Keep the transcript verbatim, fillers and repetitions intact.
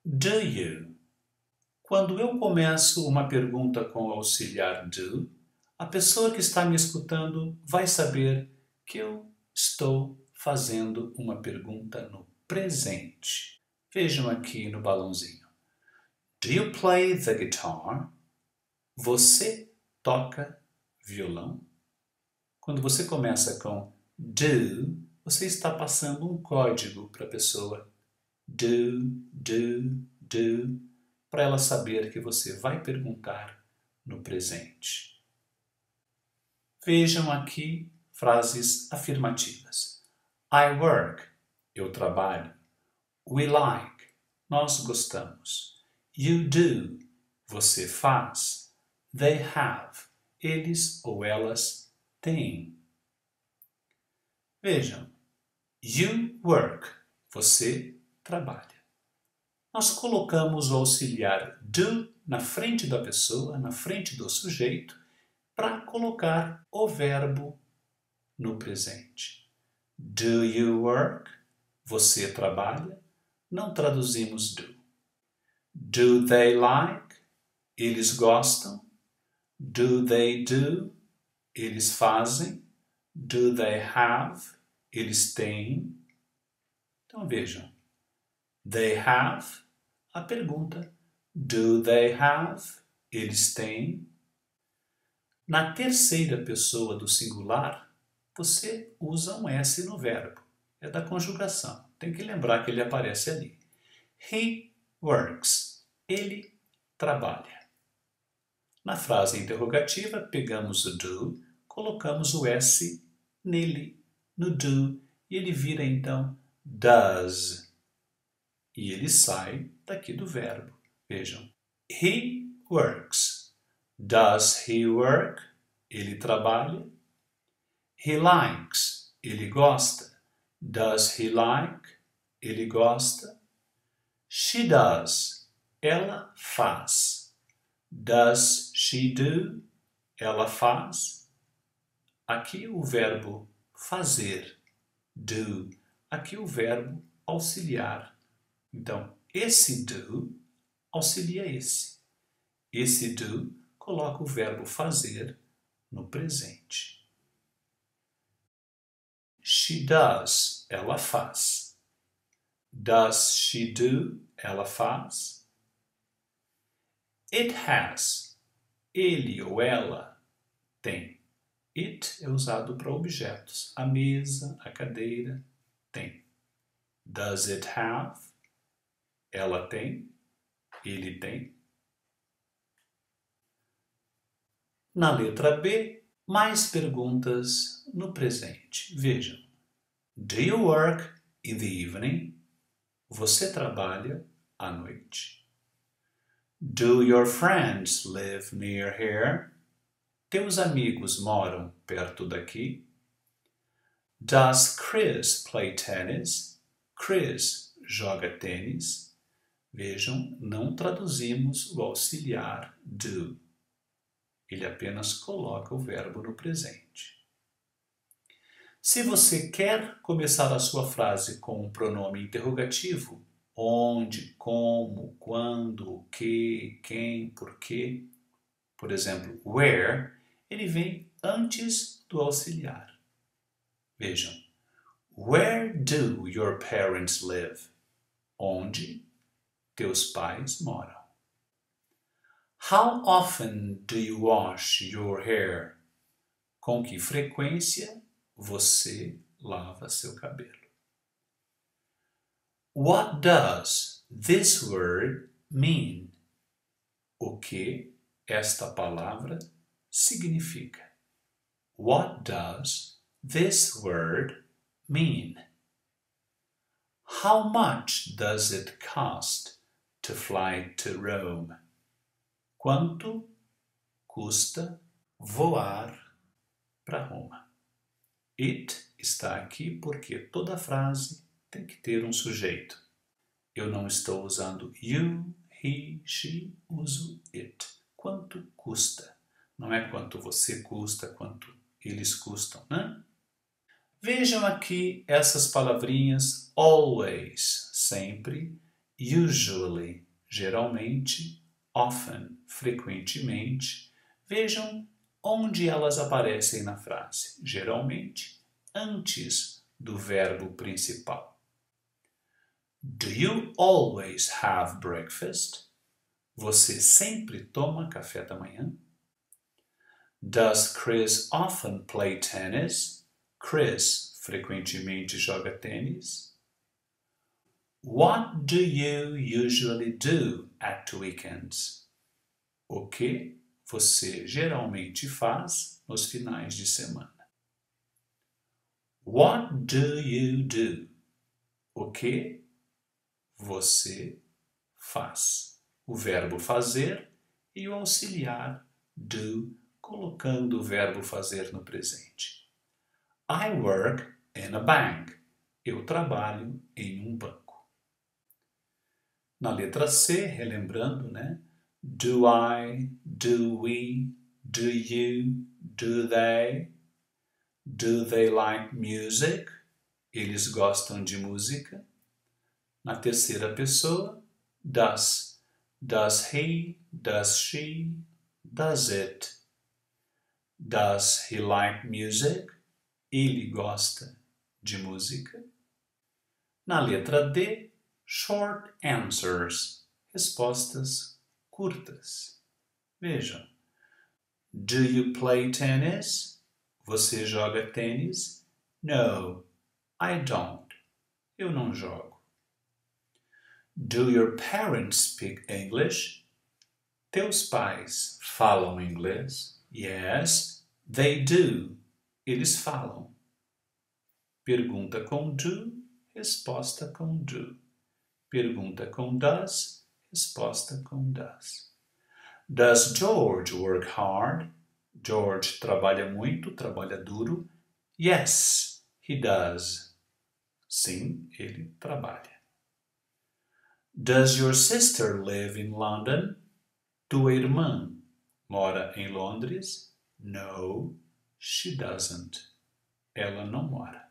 Do you? Quando eu começo uma pergunta com o auxiliar do, a pessoa que está me escutando vai saber que eu estou fazendo uma pergunta no presente. Vejam aqui no balãozinho. Do you play the guitar? Você toca violão? Quando você começa com do, você está passando um código para a pessoa. Do, do, do, para ela saber que você vai perguntar no presente. Vejam aqui frases afirmativas. I work, eu trabalho. We like, nós gostamos. You do, você faz. They have, eles ou elas têm. Vejam, you work, você trabalha. Nós colocamos o auxiliar do na frente da pessoa, na frente do sujeito, para colocar o verbo no presente. Do you work? Você trabalha? Não traduzimos do. Do they like? Eles gostam? Do they do? Eles fazem? Do they have? Eles têm? Então vejam. They have? A pergunta. Do they have? Eles têm? Na terceira pessoa do singular, você usa um S no verbo. É da conjugação. Tem que lembrar que ele aparece ali. He works. Ele trabalha. Na frase interrogativa, pegamos o do, colocamos o S nele, no do, e ele vira então does. E ele sai daqui do verbo. Vejam. He works. Does he work? Ele trabalha. He likes. Ele gosta. Does he like? Ele gosta. She does. Ela faz. Does she do? Ela faz. Aqui o verbo fazer. Do. Aqui o verbo auxiliar. Então, esse do auxilia esse. Esse do coloca o verbo fazer no presente. She does, ela faz. Does she do, ela faz. It has, ele ou ela tem. It é usado para objetos. A mesa, a cadeira, tem. Does it have? Ela tem. Ele tem. Na letra B, mais perguntas no presente. Vejam. Do you work in the evening? Você trabalha à noite? Do your friends live near here? Teus amigos moram perto daqui? Does Chris play tennis? Chris joga tênis? Vejam, não traduzimos o auxiliar do. Ele apenas coloca o verbo no presente. Se você quer começar a sua frase com um pronome interrogativo, onde, como, quando, o que, quem, por quê, por exemplo, where, ele vem antes do auxiliar. Vejam, where do your parents live? Onde teus pais moram. How often do you wash your hair? Com que frequência você lava seu cabelo? What does this word mean? O que esta palavra significa? What does this word mean? How much does it cost to fly to Rome? Quanto custa voar para Roma? It está aqui porque toda frase tem que ter um sujeito. Eu não estou usando you, he, she, uso it. Quanto custa? Não é quanto você custa, quanto eles custam, né? Vejam aqui essas palavrinhas always, sempre, usually, geralmente, often, frequentemente. Vejam onde elas aparecem na frase. Geralmente, antes do verbo principal. Do you always have breakfast? Você sempre toma café da manhã? Does Chris often play tennis? Chris frequentemente joga tênis? What do you usually do at weekends? O que você geralmente faz nos finais de semana? What do you do? O que você faz? O verbo fazer e o auxiliar do, colocando o verbo fazer no presente. I work in a bank. Eu trabalho em um banco. Na letra C, relembrando, né? Do I, do we, do you, do they? Do they like music? Eles gostam de música. Na terceira pessoa, does. Does he, does she, does it? Does he like music? Ele gosta de música. Na letra D, short answers, respostas curtas. Vejam. Do you play tennis? Você joga tênis? No, I don't. Eu não jogo. Do your parents speak English? Teus pais falam inglês? Yes, they do. Eles falam. Pergunta com do, resposta com do. Pergunta com does, resposta com does. Does George work hard? George trabalha muito, trabalha duro. Yes, he does. Sim, ele trabalha. Does your sister live in London? Tua irmã mora em Londres? No, she doesn't. Ela não mora.